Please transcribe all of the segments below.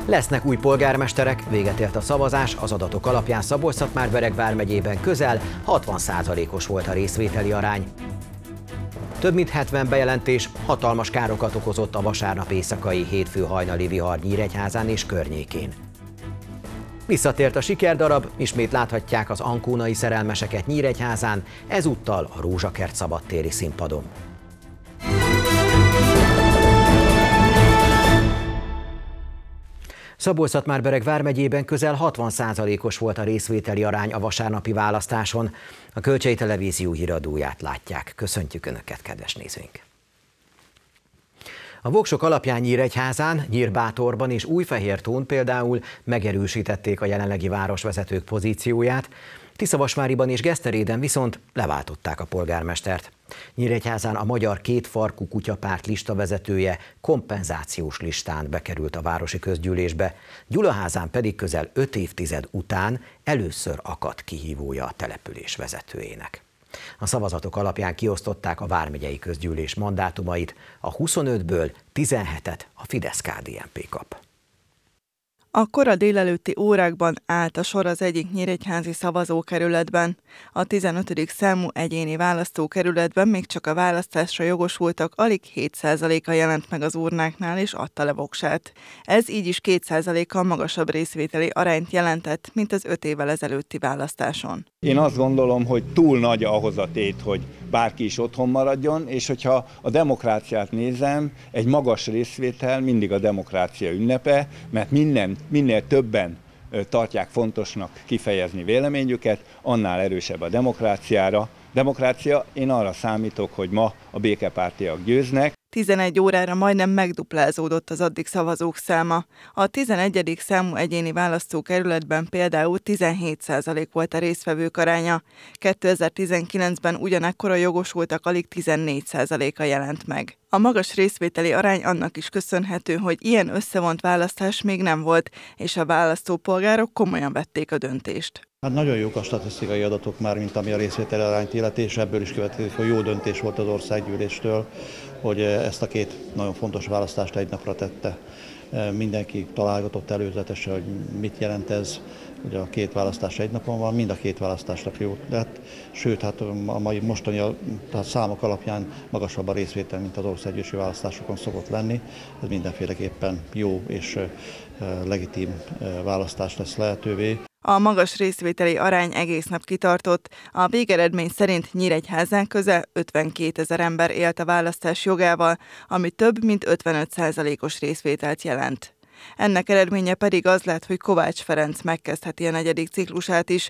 Lesznek új polgármesterek, véget ért a szavazás, az adatok alapján Szabolcs-Szatmár-Bereg vármegyében közel 60%-os volt a részvételi arány. Több mint 70 bejelentés hatalmas károkat okozott a vasárnap éjszakai hétfő hajnali vihar Nyíregyházán és környékén. Visszatért a sikerdarab, ismét láthatják az ankónai szerelmeseket Nyíregyházán, ezúttal a Rózsakert szabadtéri színpadon. Szabolcs-Szatmár-Bereg vármegyében közel 60%-os volt a részvételi arány a vasárnapi választáson. A Kölcsei Televízió híradóját látják. Köszöntjük Önöket, kedves nézőink! A voksok alapján Nyíregyházán, Nyírbátorban és Újfehértón például megerősítették a jelenlegi városvezetők pozícióját, Tiszavasváriban és Geszteréden viszont leváltották a polgármestert. Nyíregyházán a Magyar Kétfarkú Kutyapárt listavezetője kompenzációs listán bekerült a városi közgyűlésbe, Gyulaházán pedig közel 5 évtized után először akadt kihívója a település vezetőjének. A szavazatok alapján kiosztották a vármegyei közgyűlés mandátumait, a 25-ből 17-et a Fidesz-KDNP kap. A kora délelőtti órákban állt a sor az egyik nyíregyházi szavazókerületben. A 15. számú egyéni választókerületben még csak a választásra jogosultak alig 7%-a jelent meg az urnáknál és adta le voksát. Ez így is 2%-kal magasabb részvételi arányt jelentett, mint az 5 évvel ezelőtti választáson. Én azt gondolom, hogy túl nagy ahhoz a tét, hogy bárki is otthon maradjon, és hogyha a demokráciát nézem, egy magas részvétel mindig a demokrácia ünnepe, mert minél többen tartják fontosnak kifejezni véleményüket, annál erősebb a demokrácia. Én arra számítok, hogy ma a békepártiak győznek. 11 órára majdnem megduplázódott az addig szavazók száma. A 11. számú egyéni választókerületben például 17% volt a résztvevők aránya. 2019-ben ugyanekkor a jogosultak alig 14%-a jelent meg. A magas részvételi arány annak is köszönhető, hogy ilyen összevont választás még nem volt, és a választópolgárok komolyan vették a döntést. Hát nagyon jók a statisztikai adatok már, mint ami a részvételi arányt illeti, és ebből is következik, hogy jó döntés volt az országgyűléstől, hogy ezt a két nagyon fontos választást egy napra tette. Mindenki találgatott előzetesen, hogy mit jelent ez, hogy a két választás egy napon van, mind a két választásnak jó. De hát, sőt, hát a mai mostani számok alapján magasabb a részvétel, mint az országgyűlési választásokon szokott lenni. Ez mindenféleképpen jó és legitim választás lesz lehetővé. A magas részvételi arány egész nap kitartott. A végeredmény szerint Nyíregyházán közel 52 000 ember élt a választás jogával, ami több mint 55%-os részvételt jelent. Ennek eredménye pedig az lett, hogy Kovács Ferenc megkezdheti a 4. ciklusát is.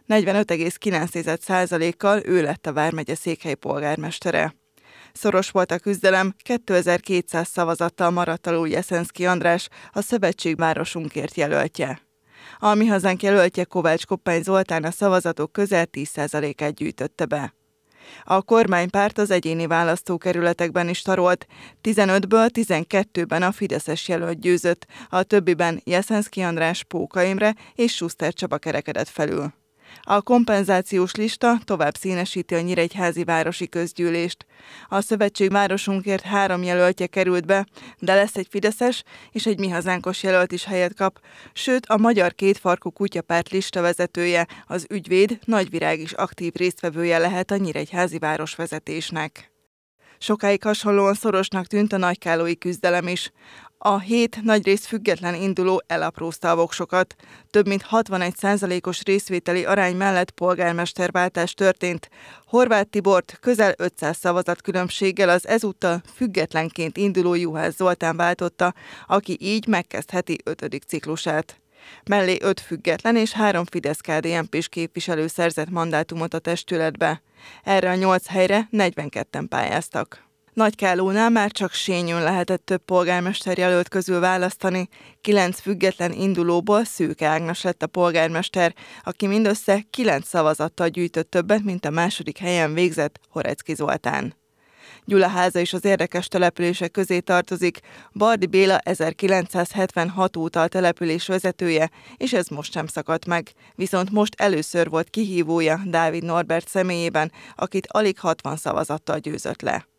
45,9%-kal ő lett a vármegye székhelyi polgármestere. Szoros volt a küzdelem, 2200 szavazattal maradt alul Jeszenszky András, a Szövetségvárosunkért jelöltje. A Mi Hazánk jelöltje Kovács Koppány Zoltán a szavazatok közel 10%-át gyűjtötte be. A kormánypárt az egyéni választókerületekben is tarolt, 15-ből 12-ben a fideszes jelölt győzött, a többiben Jeszenszky András, Póka Imre és Schuster Csaba kerekedett felül. A kompenzációs lista tovább színesíti a nyíregyházi városi közgyűlést. A Szövetségvárosunkért 3 jelöltje került be, de lesz egy fideszes és egy Mi Hazánkos jelölt is helyet kap, sőt a Magyar Kétfarkú Kutyapárt listavezetője, az ügyvéd Nagyvirág is aktív résztvevője lehet a nyíregyházi városvezetésnek. Sokáig hasonlóan szorosnak tűnt a nagykálói küzdelem is. A 7 nagyrészt független induló elaprózta a voksokat. Több mint 61%-os részvételi arány mellett polgármesterváltás történt. Horváth Tibort közel 500 szavazat különbséggel az ezúttal függetlenként induló Juhász Zoltán váltotta, aki így megkezdheti 5. ciklusát. Mellé 5 független és 3 Fidesz-KDNP-s képviselő szerzett mandátumot a testületbe. Erre a 8 helyre 42-en pályáztak. Nagykálónál már csak Sényőn lehetett több polgármesterjelölt közül választani, 9 független indulóból Szőke Ágnes lett a polgármester, aki mindössze 9 szavazattal gyűjtött többet, mint a második helyen végzett Horecki Zoltán. Gyulaháza is az érdekes települések közé tartozik. Bardi Béla 1976 óta a település vezetője, és ez most sem szakadt meg. Viszont most először volt kihívója Dávid Norbert személyében, akit alig 60 szavazattal győzött le.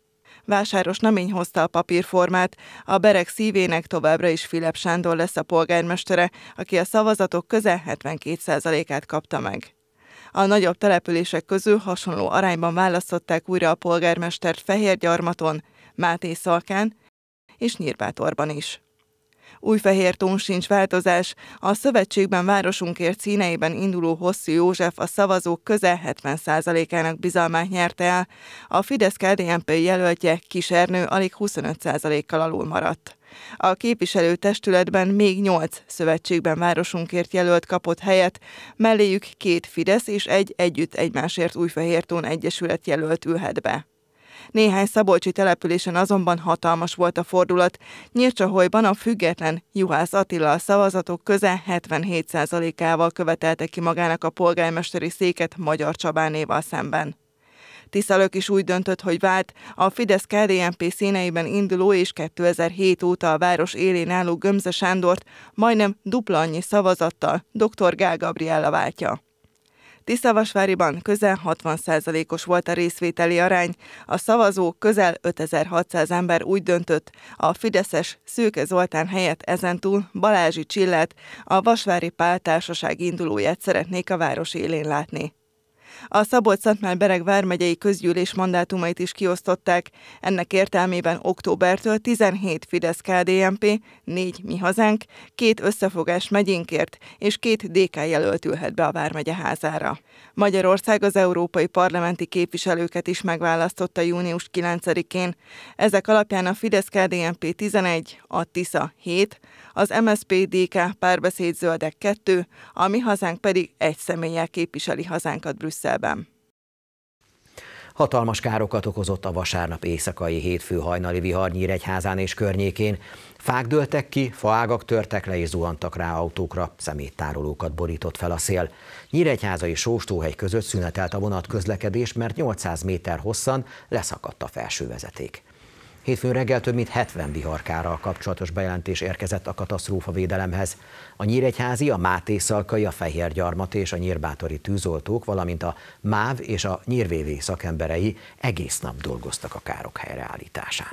Vásáros-Namény hozta a papírformát, a Bereg szívének továbbra is Filip Sándor lesz a polgármestere, aki a szavazatok közel 72%-át kapta meg. A nagyobb települések közül hasonló arányban választották újra a polgármestert Fehérgyarmaton, Mátészalkán és Nyírbátorban is. Újfehértón sincs változás, a Szövetségben városunkért színeiben induló Hosszú József a szavazók közel 70%-ának bizalmát nyerte el, a Fidesz-KDNP jelöltje Kis Ernő alig 25%-kal alul maradt. A képviselőtestületben még 8 Szövetségben városunkért jelölt kapott helyet, melléjük 2 Fidesz és egy Együtt Egymásért Újfehértón egyesület jelölt ülhet be. Néhány szabolcsi településen azonban hatalmas volt a fordulat. Nyírcsaholyban a független Juhász Attila a szavazatok közel 77%-ával követelte ki magának a polgármesteri széket Magyar Csabánéval szemben. Tiszalök is úgy döntött, hogy vált, a Fidesz-KDNP színeiben induló és 2007 óta a város élén álló Gömze Sándort majdnem dupla annyi szavazattal dr. Gál Gabriella váltja. Tiszavasváriban közel 60%-os volt a részvételi arány, a szavazók közel 5600 ember úgy döntött, a fideszes Szőke Zoltán helyett ezentúl Balázsi Csillát, a Vasvári Pál Társaság indulóját szeretnék a város élén látni. A Szabolcs-Szatmár-Bereg vármegyei közgyűlés mandátumait is kiosztották, ennek értelmében októbertől 17 Fidesz-KDNP, 4 Mi Hazánk, 2 Összefogás megyénkért és 2 DK jelölt ülhet be a vármegye házára. Magyarország az európai parlamenti képviselőket is megválasztotta június 9-én. Ezek alapján a Fidesz-KDNP 11, a Tisza 7, az MSZP-DK Párbeszéd Zöldek 2, a Mi Hazánk pedig egy személlyel képviseli hazánkat Brüsszelben. Hatalmas károkat okozott a vasárnap éjszakai hétfő hajnali vihar Nyíregyházán és környékén. Fák dőltek ki, faágak törtek le és zuhantak rá autókra, szeméttárolókat borított fel a szél. Nyíregyháza és Sóstóhegy között szünetelt a vonatközlekedés, mert 800 méter hosszan leszakadt a felsővezeték. Hétfőn reggel több mint 70 viharkárral kapcsolatos bejelentés érkezett a katasztrófavédelemhez. A nyíregyházi, a mátészalkai, a Fehérgyarmati és a nyírbátori tűzoltók, valamint a MÁV és a nyírvévé szakemberei egész nap dolgoztak a károk helyreállításán.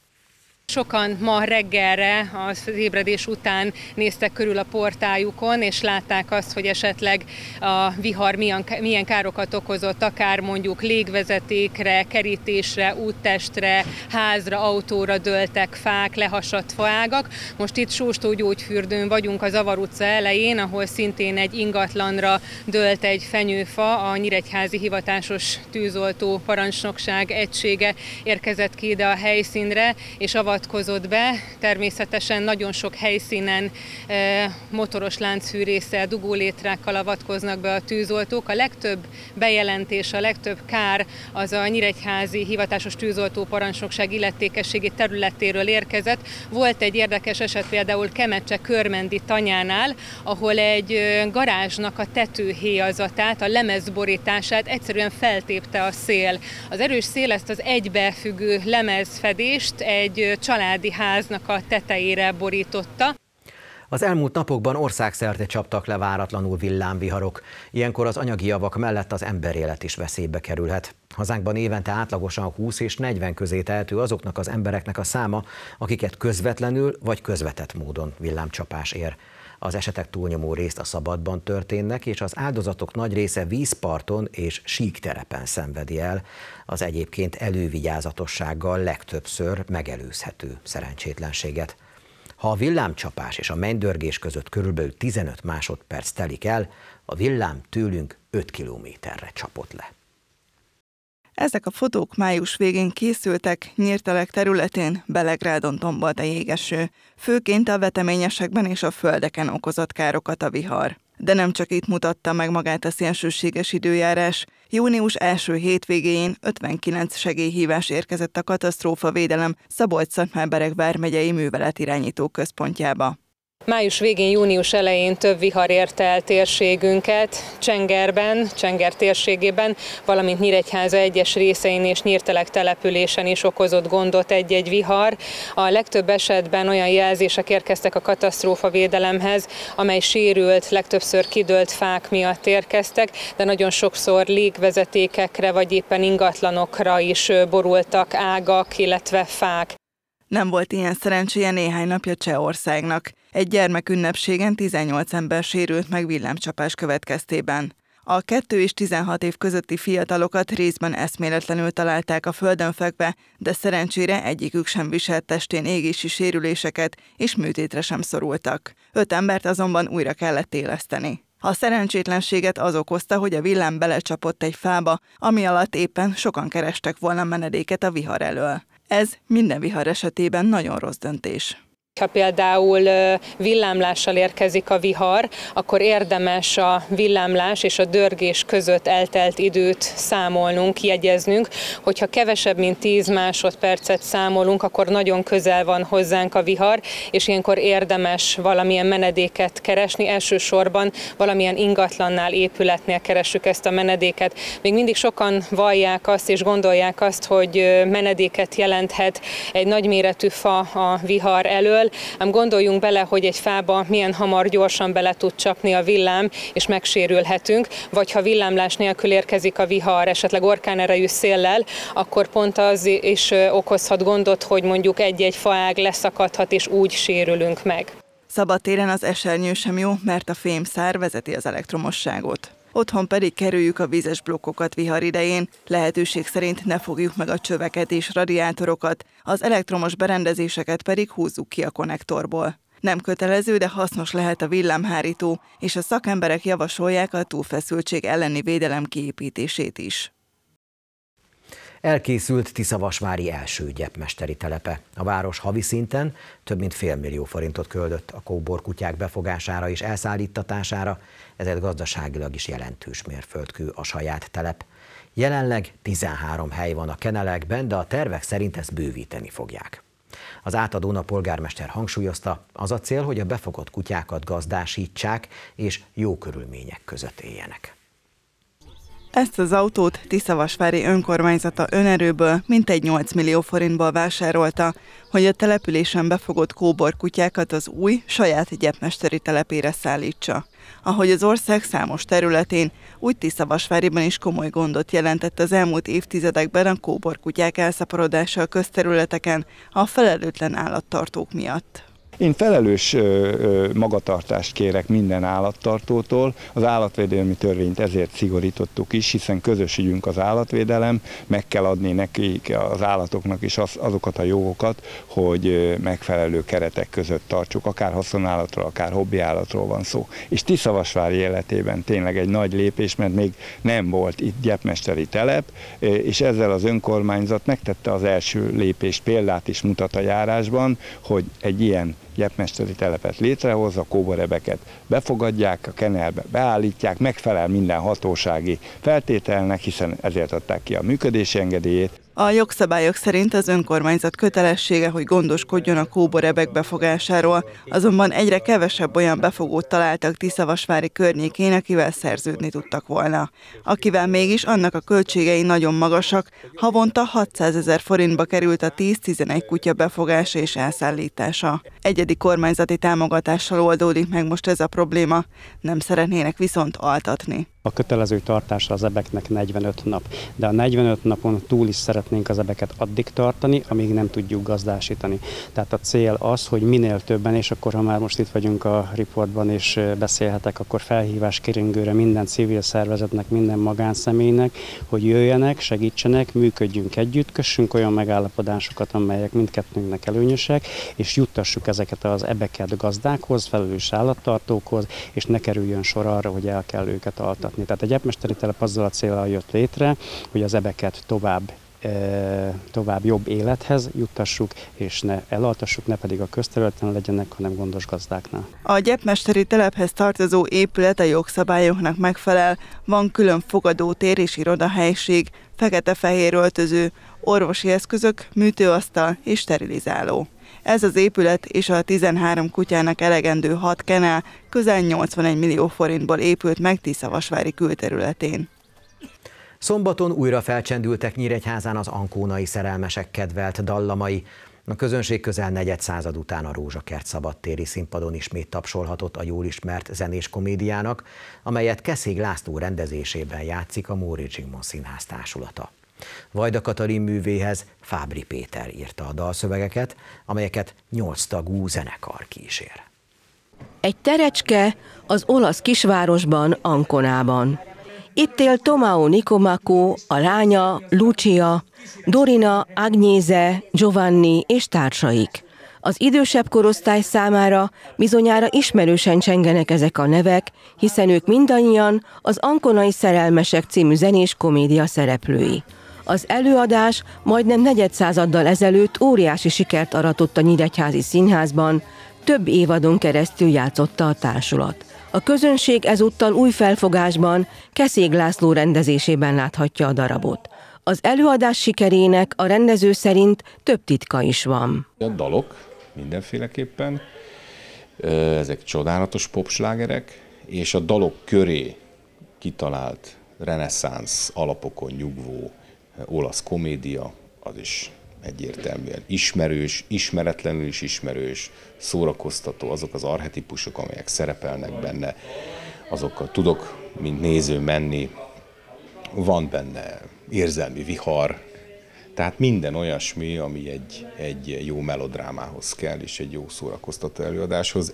Sokan ma reggelre az ébredés után néztek körül a portájukon, és látták azt, hogy esetleg a vihar milyen károkat okozott, akár mondjuk légvezetékre, kerítésre, úttestre, házra, autóra dőltek fák, lehasadt faágak. Most itt Sóstógyógyfürdőn vagyunk a Zavar utca elején, ahol szintén egy ingatlanra dőlt egy fenyőfa, a nyíregyházi hivatásos tűzoltó parancsnokság egysége érkezett ki ide a helyszínre, és avatkozott be. Természetesen nagyon sok helyszínen motoros láncfűrésszel, dugólétrákkal avatkoznak be a tűzoltók. A legtöbb bejelentés, a legtöbb kár az a nyíregyházi hivatásos tűzoltó parancsnokság illetékességi területéről érkezett. Volt egy érdekes eset például Kemecse Körmendi tanyánál, ahol egy garázsnak a tetőhéjazatát, a lemezborítását egyszerűen feltépte a szél. Az erős szél ezt az egybefüggő lemezfedést egy családi háznak a tetejére borította. Az elmúlt napokban országszerte csaptak le váratlanul villámviharok. Ilyenkor az anyagi javak mellett az emberélet is veszélybe kerülhet. Hazánkban évente átlagosan 20 és 40 közé tehető azoknak az embereknek a száma, akiket közvetlenül vagy közvetett módon villámcsapás ér. Az esetek túlnyomó részt a szabadban történnek, és az áldozatok nagy része vízparton és síkterepen szenvedi el az egyébként elővigyázatossággal legtöbbször megelőzhető szerencsétlenséget. Ha a villámcsapás és a mennydörgés között körülbelül 15 másodperc telik el, a villám tőlünk 5 kilométerre csapott le. Ezek a fotók május végén készültek, Nyírtelek területén, Belegrádon tombolt a jégeső. Főként a veteményesekben és a földeken okozott károkat a vihar. De nem csak itt mutatta meg magát a szélsőséges időjárás. Június első hétvégéjén 59 segélyhívás érkezett a katasztrófavédelem Szabolcs-Szatmár-Bereg vármegyei műveletirányító központjába. Május végén, június elején több vihar érte el térségünket, Csengerben, Csenger térségében, valamint Nyíregyháza egyes részein és Nyírtelek településen is okozott gondot egy-egy vihar. A legtöbb esetben olyan jelzések érkeztek a katasztrófavédelemhez, amely sérült, legtöbbször kidőlt fák miatt érkeztek, de nagyon sokszor légvezetékekre vagy éppen ingatlanokra is borultak ágak, illetve fák. Nem volt ilyen szerencséje néhány napja Csehországnak. Egy gyermekünnepségen 18 ember sérült meg villámcsapás következtében. A 2 és 16 év közötti fiatalokat részben eszméletlenül találták a földön fekve, de szerencsére egyikük sem viselt testén égési sérüléseket, és műtétre sem szorultak. 5 embert azonban újra kellett éleszteni. A szerencsétlenséget az okozta, hogy a villám belecsapott egy fába, ami alatt éppen sokan kerestek volna menedéket a vihar elől. Ez minden vihar esetében nagyon rossz döntés. Ha például villámlással érkezik a vihar, akkor érdemes a villámlás és a dörgés között eltelt időt számolnunk, jegyeznünk. Hogyha kevesebb, mint 10 másodpercet számolunk, akkor nagyon közel van hozzánk a vihar, és ilyenkor érdemes valamilyen menedéket keresni. Elsősorban valamilyen ingatlannál, épületnél keressük ezt a menedéket. Még mindig sokan vallják azt és gondolják azt, hogy menedéket jelenthet egy nagyméretű fa a vihar elől. Ám gondoljunk bele, hogy egy fába milyen hamar gyorsan bele tud csapni a villám, és megsérülhetünk, vagy ha villámlás nélkül érkezik a vihar, esetleg orkánerejű széllel, akkor pont az is okozhat gondot, hogy mondjuk egy-egy faág leszakadhat, és úgy sérülünk meg. Szabadtéren az esernyő sem jó, mert a fémszár vezeti az elektromosságot. Otthon pedig kerüljük a vízes blokkokat vihar idején, lehetőség szerint ne fogjuk meg a csöveket és radiátorokat, az elektromos berendezéseket pedig húzzuk ki a konnektorból. Nem kötelező, de hasznos lehet a villámhárító, és a szakemberek javasolják a túlfeszültség elleni védelem kiépítését is. Elkészült Tiszavasvári első gyepmesteri telepe. A város havi szinten több mint $500 000 forintot költött a kóborkutyák befogására és elszállítatására, ezért gazdaságilag is jelentős mérföldkő a saját telep. Jelenleg 13 hely van a kenelekben, de a tervek szerint ezt bővíteni fogják. Az átadón a polgármester hangsúlyozta, az a cél, hogy a befogott kutyákat gazdásítsák és jó körülmények között éljenek. Ezt az autót Tiszavasvári önkormányzata önerőből mintegy 8 millió forintból vásárolta, hogy a településen befogott kóborkutyákat az új, saját gyepmesteri telepére szállítsa. Ahogy az ország számos területén, úgy Tiszavasváriban is komoly gondot jelentett az elmúlt évtizedekben a kóborkutyák elszaporodása a közterületeken a felelőtlen állattartók miatt. Én felelős magatartást kérek minden állattartótól. Az állatvédelmi törvényt ezért szigorítottuk is, hiszen közös ügyünk az állatvédelem, meg kell adni nekik, az állatoknak is azokat a jogokat, hogy megfelelő keretek között tartsuk, akár haszonállatról, akár hobbiállatról van szó. És Tiszavasvári életében tényleg egy nagy lépés, mert még nem volt itt gyepmesteri telep, és ezzel az önkormányzat megtette az első lépést, példát is mutat a járásban, hogy egy ilyen gyepmesteri telepet létrehoz, a kóborebeket befogadják, a kenelbe beállítják, megfelel minden hatósági feltételnek, hiszen ezért adták ki a működési engedélyét. A jogszabályok szerint az önkormányzat kötelessége, hogy gondoskodjon a kóborebek befogásáról, azonban egyre kevesebb olyan befogót találtak Tiszavasvári környékén, akivel szerződni tudtak volna. Akivel mégis annak a költségei nagyon magasak, havonta 600 000 forintba került a 10-11 kutya befogása és elszállítása. Egyedi kormányzati támogatással oldódik meg most ez a probléma, nem szeretnének viszont altatni. A kötelező tartása az ebeknek 45 nap, de a 45 napon túl is szeretnénk az ebeket addig tartani, amíg nem tudjuk gazdásítani. Tehát a cél az, hogy minél többen, és akkor ha már most itt vagyunk a riportban és beszélhetek, akkor felhívás keringőre minden civil szervezetnek, minden magánszemélynek, hogy jöjjenek, segítsenek, működjünk együtt, kössünk olyan megállapodásokat, amelyek mindkettőnknek előnyösek, és juttassuk ezeket az ebeket gazdákhoz, felelős állattartókhoz, és ne kerüljön sor arra, hogy el kell őket altatni. Tehát a gyepmesteri telep azzal a céllal jött létre, hogy az ebeket tovább jobb élethez juttassuk, és ne elaltassuk, ne pedig a közterületen legyenek, hanem gondos gazdáknál. A gyepmesteri telephez tartozó épület a jogszabályoknak megfelel, van külön fogadótér és irodahelység, fekete-fehér öltöző, orvosi eszközök, műtőasztal és sterilizáló. Ez az épület és a 13 kutyának elegendő 6 kenel közel 81 millió forintból épült meg Tiszavasvári külterületén. Szombaton újra felcsendültek Nyíregyházán az ankónai szerelmesek kedvelt dallamai. A közönség közel negyedszázad után a Rózsakert szabadtéri színpadon ismét tapsolhatott a jól ismert zenés komédiának, amelyet Keszég László rendezésében játszik a Móricz Zsigmond Színház társulata. Vajda Katalin művéhez Fábri Péter írta a dalszövegeket, amelyeket 8 tagú zenekar kísér. Egy terecske az olasz kisvárosban, Anconában. Itt él Tomao Nicomaco, a lánya, Lucia, Dorina, Agnese, Giovanni és társaik. Az idősebb korosztály számára bizonyára ismerősen csengenek ezek a nevek, hiszen ők mindannyian az Anconai szerelmesek című zenés komédia szereplői. Az előadás majdnem negyedszázaddal ezelőtt óriási sikert aratott a Nyíregyházi Színházban, több évadon keresztül játszotta a társulat. A közönség ezúttal új felfogásban, Keszég László rendezésében láthatja a darabot. Az előadás sikerének a rendező szerint több titka is van. A dalok mindenféleképpen, ezek csodálatos popslágerek, és a dalok köré kitalált reneszánsz alapokon nyugvó olasz komédia, az is egyértelműen ismerős, ismeretlenül is ismerős, szórakoztató, azok az archetipusok, amelyek szerepelnek benne, azokkal tudok, mint néző menni, van benne érzelmi vihar, tehát minden olyasmi, ami egy jó melodrámához kell, és egy jó szórakoztató előadáshoz.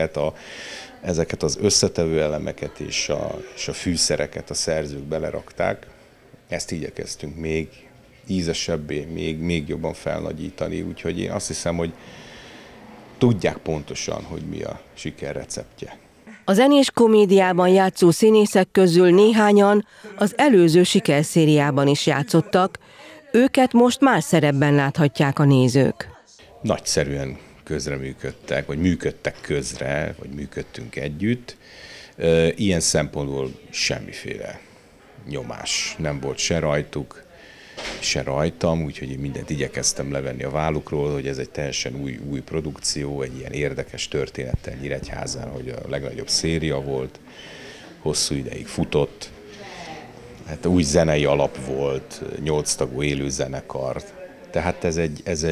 Ezeket az összetevő elemeket és a fűszereket a szerzők belerakták, ezt igyekeztünk még ízesebbé, még jobban felnagyítani, úgyhogy én azt hiszem, hogy tudják pontosan, hogy mi a siker receptje. A zenés komédiában játszó színészek közül néhányan az előző sikerszériában is játszottak, őket most más szerepben láthatják a nézők. Nagyszerűen közreműködtek, vagy működtek közre, vagy működtünk együtt. Ilyen szempontból semmiféle nyomás nem volt se rajtuk, se rajtam, úgyhogy én mindent igyekeztem levenni a vállukról, hogy ez egy teljesen új produkció, egy ilyen érdekes történettel Nyíregyházán, hogy a legnagyobb széria volt, hosszú ideig futott, hát új zenei alap volt, 8 tagú élő zenekar, tehát ez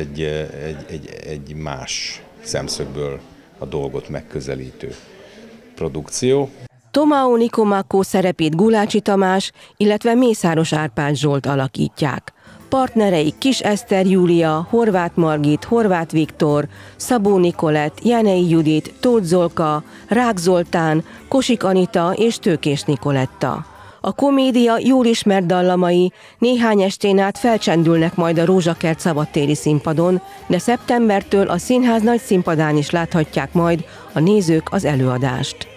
egy más szemszögből a dolgot megközelítő produkció. Tomao Nicomaco szerepét Gulácsi Tamás, illetve Mészáros Árpád Zsolt alakítják. Partnerei Kis Eszter Júlia, Horváth Margit, Horváth Viktor, Szabó Nikolett, Jenei Judit, Tóth Zolka, Rák Zoltán, Kosik Anita és Tőkés Nikoletta. A komédia jól ismert dallamai néhány estén át felcsendülnek majd a Rózsakert szabadtéri színpadon, de szeptembertől a színház nagy színpadán is láthatják majd a nézők az előadást.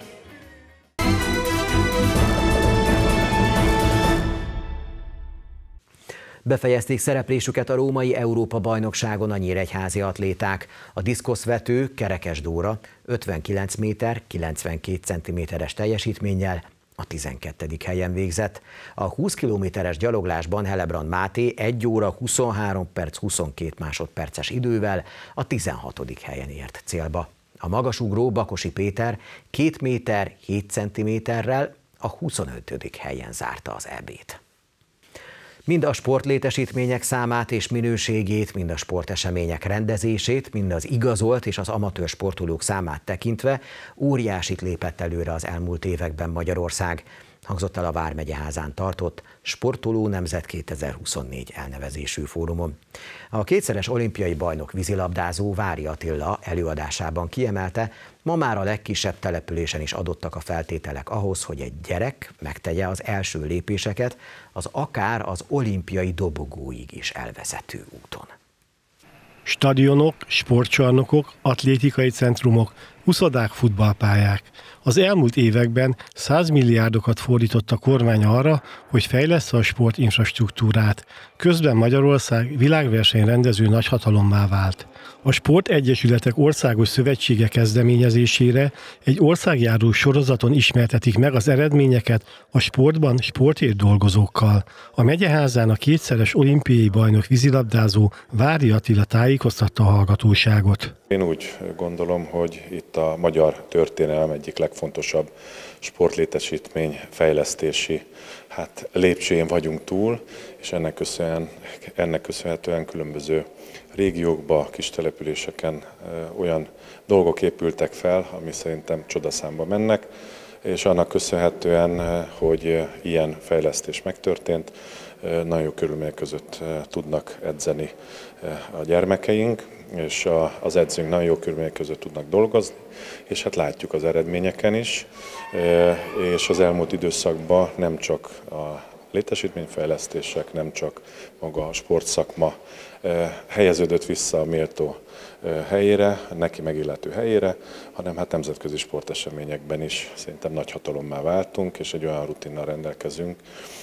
Befejezték szereplésüket a római Európa-bajnokságon a nyíregyházi atléták. A diszkoszvető Kerekes Dóra 59 méter 92 cm-es teljesítménnyel a 12. helyen végzett. A 20 kilométeres gyaloglásban Helebrand Máté 1 óra 23 perc 22 másodperces idővel a 16. helyen ért célba. A magasugró Bakosi Péter 2 méter 7 cm-rel a 25. helyen zárta az EB-t. Mind a sportlétesítmények számát és minőségét, mind a sportesemények rendezését, mind az igazolt és az amatőr sportolók számát tekintve óriásit lépett előre az elmúlt években Magyarország, hangzott el a Vármegyeházán tartott Sportoló Nemzet 2024 elnevezésű fórumon. A kétszeres olimpiai bajnok vízilabdázó Vári Attila előadásában kiemelte, ma már a legkisebb településen is adottak a feltételek ahhoz, hogy egy gyerek megtegye az első lépéseket az akár az olimpiai dobogóig is elvezető úton. Stadionok, sportcsarnokok, atlétikai centrumok, Uszodák, futballpályák. Az elmúlt években 100 milliárdokat fordított a kormány arra, hogy fejlessze a sportinfrastruktúrát. Közben Magyarország világverseny rendező nagyhatalommá vált. A sportegyesületek országos szövetsége kezdeményezésére egy országjáró sorozaton ismertetik meg az eredményeket a sportban sportért dolgozókkal. A megyeházán a kétszeres olimpiai bajnok vízilabdázó Vári Attila tájékoztatta a hallgatóságot. Én úgy gondolom, hogy itt a magyar történelem egyik legfontosabb sportlétesítmény fejlesztési lépcsőjén vagyunk túl, és ennek köszönhetően különböző régiókba, kis településeken olyan dolgok épültek fel, ami szerintem csodaszámba mennek, és annak köszönhetően, hogy ilyen fejlesztés megtörtént, nagyon jó körülmények között tudnak edzeni a gyermekeink, és az edzőink nagyon jó körülmények között tudnak dolgozni, és látjuk az eredményeken is, és az elmúlt időszakban nem csak a létesítményfejlesztések, nem csak maga a sportszakma helyeződött vissza a méltó helyére, neki megillető helyére, hanem nemzetközi sporteseményekben is szerintem nagy hatalommá váltunk, és egy olyan rutinnal rendelkezünk,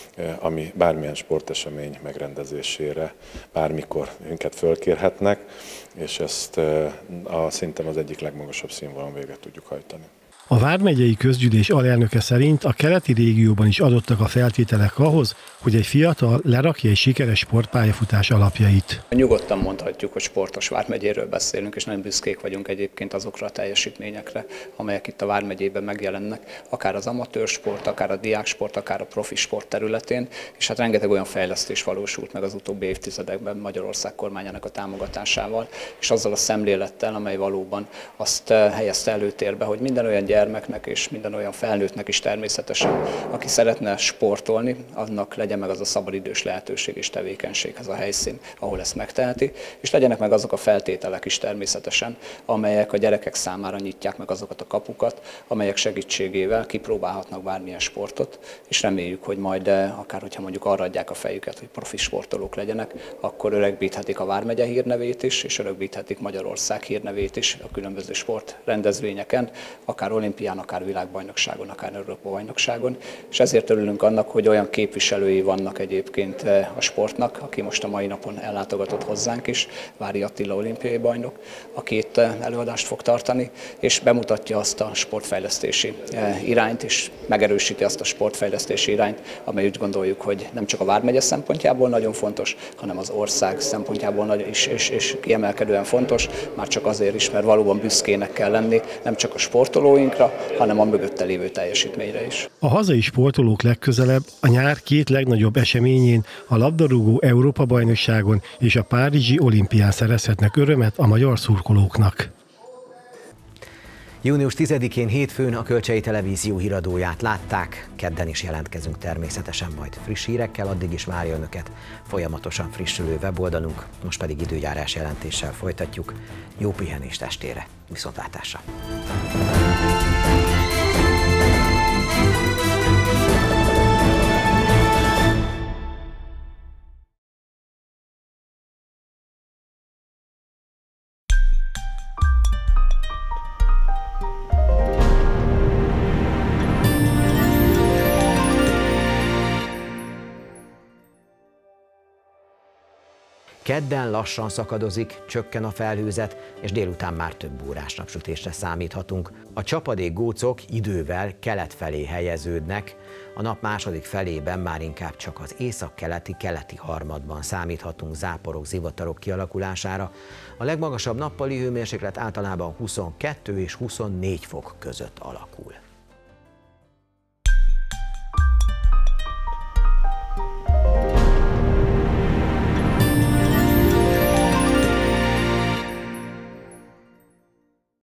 ami bármilyen sportesemény megrendezésére bármikor minket fölkérhetnek, és ezt szerintem az egyik legmagasabb színvonalon végre tudjuk hajtani. A vármegyei közgyűlés alelnöke szerint a keleti régióban is adottak a feltételek ahhoz, hogy egy fiatal lerakja egy sikeres sportpályafutás alapjait. Nyugodtan mondhatjuk, hogy sportos vármegyéről beszélünk, és nagyon büszkék vagyunk egyébként azokra a teljesítményekre, amelyek itt a vármegyében megjelennek, akár az amatőr sport, akár a diáksport, akár a profi sport területén, és rengeteg olyan fejlesztés valósult meg az utóbbi évtizedekben Magyarország kormányának a támogatásával, és azzal a szemlélettel, amely valóban azt helyezte előtérbe, hogy minden olyan gyermeknek és minden olyan felnőttnek is természetesen, aki szeretne sportolni, annak legyen meg az a szabadidős lehetőség és tevékenység, ez a helyszín, ahol ezt megteheti, és legyenek meg azok a feltételek is természetesen, amelyek a gyerekek számára nyitják meg azokat a kapukat, amelyek segítségével kipróbálhatnak bármilyen sportot, és reméljük, hogy majd akár hogyha mondjuk arra adják a fejüket, hogy profi sportolók legyenek, akkor öregbíthetik a vármegye hírnevét is, és öregbíthetik Magyarország hírnevét is a különböző sportrendezvényeken, akár olimpián, akár világbajnokságon, akár Európa-bajnokságon, és ezért örülünk annak, hogy olyan képviselői vannak egyébként a sportnak, aki most a mai napon ellátogatott hozzánk is, Vári Attila olimpiai bajnok, aki itt előadást fog tartani, és bemutatja azt a sportfejlesztési irányt, és megerősíti azt a sportfejlesztési irányt, amely úgy gondoljuk, hogy nem csak a vármegye szempontjából nagyon fontos, hanem az ország szempontjából is és kiemelkedően fontos, már csak azért is, mert valóban büszkének kell lenni, nem csak a sportolóinkra, hanem a mögötte lévő teljesítményre is. A hazai sportolók legközelebb a nyár két legnagyobb eseményén, a labdarúgó Európa-bajnokságon és a párizsi olimpián szerezhetnek örömet a magyar szurkolóknak. Június 10-én hétfőn a Kölcsei Televízió híradóját látták, kedden is jelentkezünk természetesen majd friss hírekkel, addig is várja önöket folyamatosan frissülő weboldalunk, most pedig időjárás jelentéssel folytatjuk. Jó pihenést estére, viszontlátásra! Kedden lassan szakadozik, csökken a felhőzet, és délután már több órás napsütésre számíthatunk. A csapadékgócok idővel kelet felé helyeződnek, a nap második felében már inkább csak az északkeleti harmadban számíthatunk záporok, zivatarok kialakulására. A legmagasabb nappali hőmérséklet általában 22 és 24 fok között alakul.